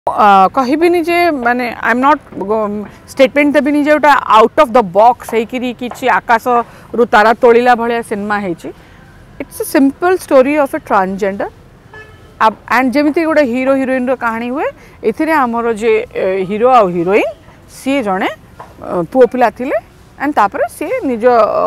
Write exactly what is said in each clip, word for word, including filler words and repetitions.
कहबिनी जे माने I am not statement देबिनी जे उटा आउट ऑफ द बॉक्स है कि किछि आकाश रु तारा तोलिला भलिया सिनेमा हेछि। It's a simple story of a transgender and जेमिति गोटे हीरो हिरोइन रो कहानी हुए एथिरे हमर जे हीरो आ हीरोइन सी जणे पुओ पिला थिले एंड तापर सी निज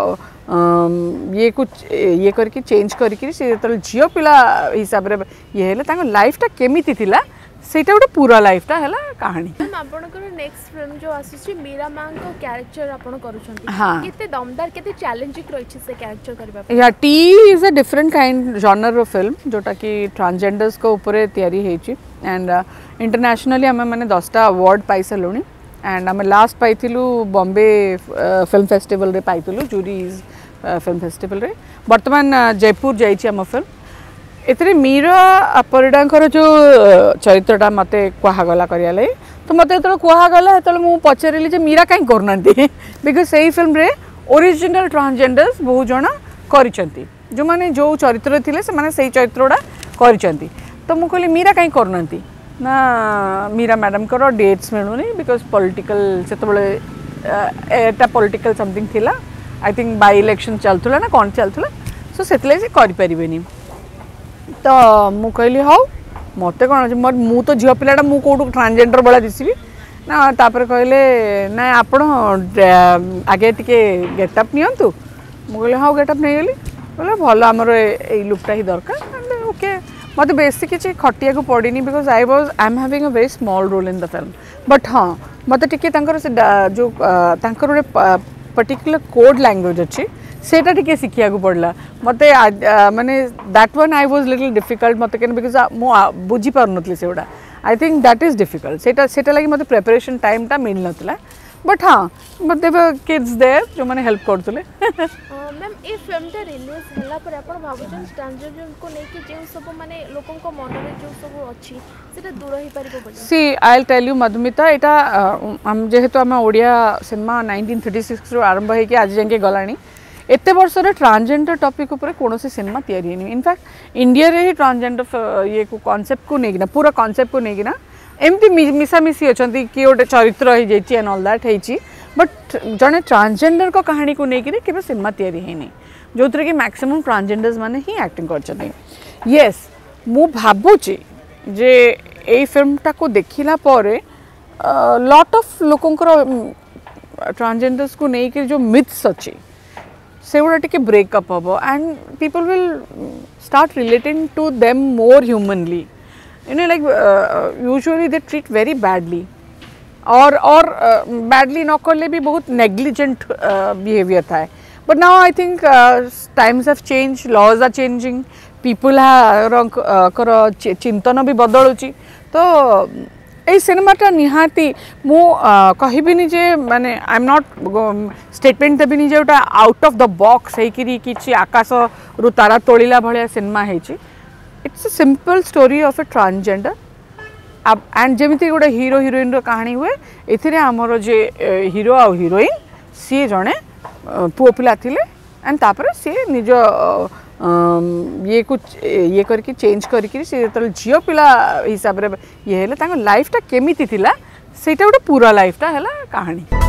ये कुछ ये करके चेंज करके सी जतल जियो पिला हिसाब रे ये हेले तांको लाइफ टा केमिति थिला सेटा गोटे पूरा लाइफ टा हला कहानी। मैम आपनकर नेक्स्ट फिल्म जो आसी मीरा मां को कैरेक्टर आपन करूछंती हाँ केते दमदार केते चैलेंजिंग रहिछि से कैरेक्टर करबा। It is a different kind genre of film जोटा कि ट्रांसजेंडर्स को ऊपर तैयारी हेछि एंड इंटरनेशनली हम माने दसटा अवार्ड पाई सलुनी एंड हम लास्ट पाइथिलु बॉम्बे फिल्म फेस्टिवल रे पाइथिलु जूरीज फिल्म फेस्टिवल रे वर्तमान जयपुर जाइछि हम फिल्म एतरे मीरा परिडांकर जो चरित्रटा मते कुहागला करिया लई तो मते तो कुहागला तो मु पचरेली जे मीरा काई करनंती बिकॉज़ सही फिल्म रे ओरिजिनल ट्रांसजेंडर्स बहुत जणा करिसंती जो माने जो चरित्र थिले से माने सही चरित्रडा करिसंती तो मु कहली मीरा काई करनंती ना मीरा मैडम करो डेट्स मिलुनी बिकॉज़ पॉलिटिकल सेतबले एटा पॉलिटिकल समथिंग थिला आई थिंक बाय इलेक्शन चलथुला ना कोन चलथुला सो सेतले से करि परिबेनी तो मु कहली हाउ मते कौन मोर मु तो झियो पिलाटा मु कोटू ट्रांसजेंडर बड़ा दिसबी ना तापर कहले ना आपण आगे टिके गेटअप नियंतु मु कहले हाउ गेटअप नै गेली बोले भलो हमर ए लुकटा ही दरकार एंड ओके मते बेसिक किछि खटिया को पड़िनी because I was I am having a very small role in the film but हां मते टिके तांकर से जो तांकर पर्टिकुलर कोड लैंग्वेज अच्छी सेटा टिके सिखिया को पड़ला मते माने that one I was little difficult मते केन बिकॉज़ मो बुझी पार नथली सेउडा I think that is difficult सेटा सेटा लागि मते प्रिपरेशन टाइम ता मिल नथला बट हां मते किड्स देयर जो माने हेल्प करतले। मैम ए फिल्म ता रिलीज हला पर आपण भाबुछन ट्रांसजेंडर को नै कि जे सब माने लोकन को मन रे जो सब अछि सेटा दूर ही पारिबो बोली see I will tell you Madhumita एटा हम जेहेतु हम Odia cinema nineteen thirty six रो आरंभ हे कि आज जंके गलानी एते वर्ष रे ट्रांसजेंडर टॉपिक ऊपर कौन सी सिनेमा तैयारी नहीं इनफैक्ट इंडिया रे ही ट्रांसजेंडर ये को कांसेप्ट को नेगिना पूरा कांसेप्ट को नेगिना एमती मिसा मिसी अछंती कि ओटे चरित्र हे जेची एंड ऑल दैट हेची बट जने ट्रांसजेंडर को कहानी को नेगिरे केबे सिनेमा तैयारी हे नहीं जोतरे कि मैक्सिमम ट्रांसजेंडर्स माने ही एक्टिंग करछथि। यस मु भाबुची जे ए फिल्म टा को देखिला परे लॉट ऑफ लोकंकर ट्रांसजेंडर्स को नै कि जो मिथ्स अछि से गुड़ा टिके ब्रेकअप हम and people will start relating to them more humanly you know like usually they treat very badly और और बैडली न करले भी बहुत नेग्लिजेंट बिहेवियर था but now I think times have change laws are changing people कर चिंतन भी बदलुची तो ए सिनेमाटा निहाती मु कहबिनी जे माने आई एम नॉट स्टेटमेंट देबिनी जे उटा आउट ऑफ द बॉक्स है कि किछि आकाश रु तारा तोलिला भलिया सिनेमा हेछि। It's a simple story of a transgender and जेमिति गोटे हीरो हिरोइन रो कहानी हुए एथिरे हमर जे हीरो आ हीरोइन सी जणे पुओ पिला थिले एंड तापर सी निज ये कुछ ये करके चेंज करके सी जतल जियो पिला हिसाब रे ये हेले तांको लाइफ टा केमिति थिला सेटा गोटे पूरा लाइफ टा हला कहानी।